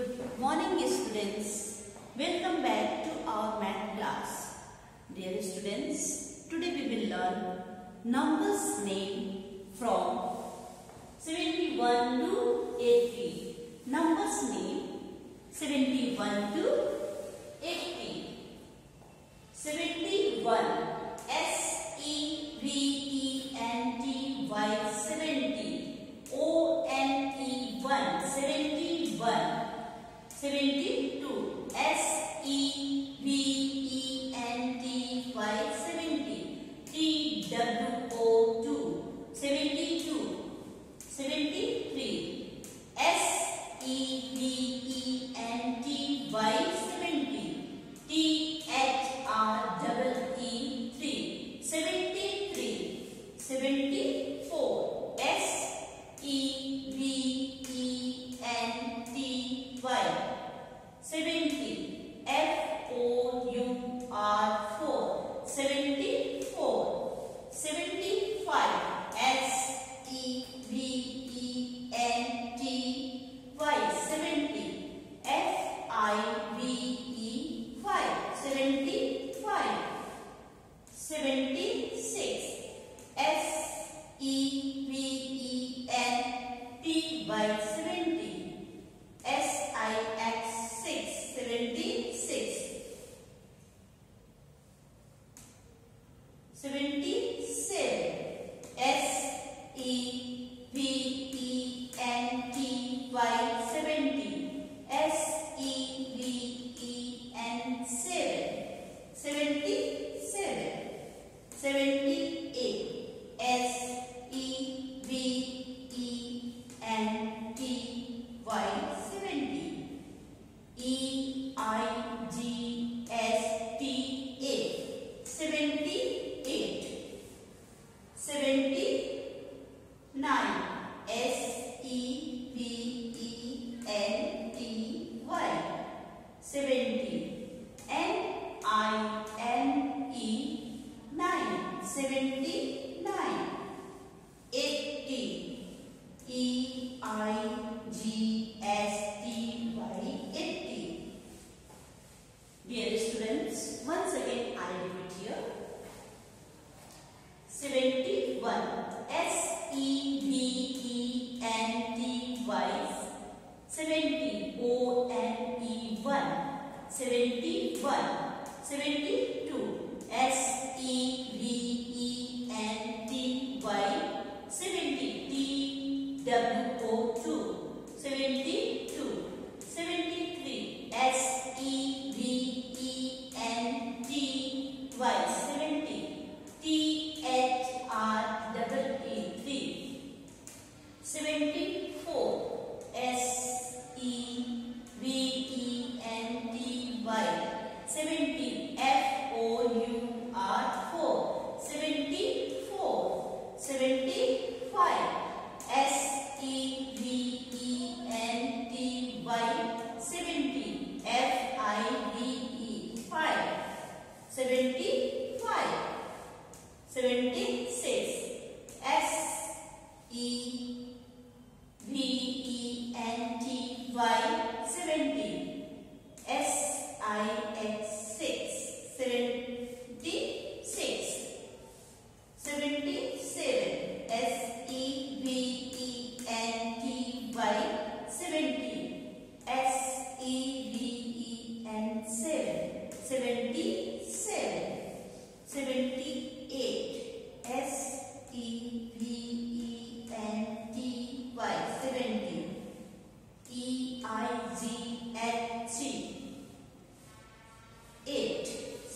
Good morning students. Welcome back to our math class. Dear students, today we will learn numbers name from 71 to 80. Numbers name 71 to 80. 71 S-E-V-E-N-T-Y 70 O-N-E-1 71 72 S-E-V-E-N-T-Y 70 T-W-O-2 72 73 S-E-V-E-N-T-Y 70 T-H-R-E-E 3 73 74 S-E-V-E-N-T-Y 70 F-O-U-R 4 74 75 S-E-V-E-N-T-Y 70 F-I-V-E 5 75 76 S-E-V-E-N-T-Y 70 S-I-X 6 76 77 S-E-V-E-N-T-Y 70 S-E-V-E-N 7 77 78 S-E-V-E-N-T-Y 70 E-I-G-S-T-8 78 79 S-E-V-E-N-T-Y 70 N-I-N-E 9 79 80 E-I-G-S-T-Y 80. Dear students, once again I repeat here 71 S-E-V-E-N-T-Y 70 O-N-E-1 71 72 S-E-V-E-N-T-Y 70 T-W-O-2 72 73 S-E-V-E-N-T-Y 70 T-H-R-E-E 74 S-E-V-E-N-T-Y 70 F-O-U-R 4 74 75 S-E-V-E-N-T-Y 70 F-I-V-E 5 75 76 S-E-V-E-N-T-Y 70 S-I-X 6 76 77 S-E-V-E-N-T-Y 70 S-E-V-E-N 7 77 78 S-E-V-E-N-T-Y 70 E-I-G-H 8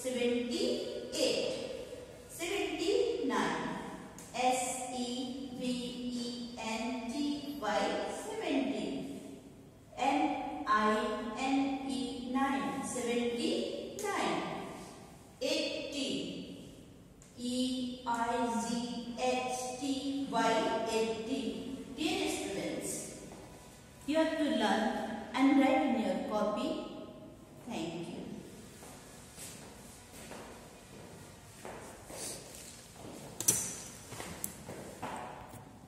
78 79 S-E-V-E-N-T-Y 70 N-I-N-E 9 79 80 E-I-G-H-T-Y 80. Dear students, you have to learn and write in your copy